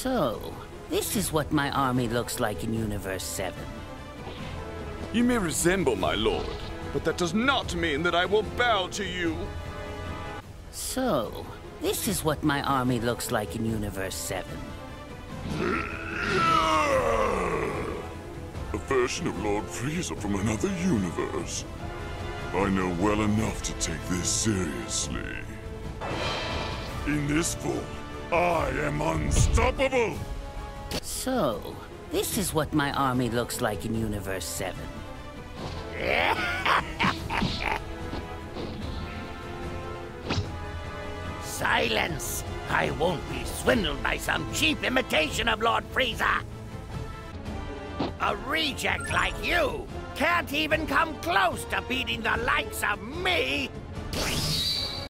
So, this is what my army looks like in Universe 7. You may resemble my lord, but that does not mean that I will bow to you. So, this is what my army looks like in Universe 7. A version of Lord Frieza from another universe. I know well enough to take this seriously. In this form, I am unstoppable! So, this is what my army looks like in Universe 7. Silence! I won't be swindled by some cheap imitation of Lord Frieza! A reject like you can't even come close to beating the likes of me!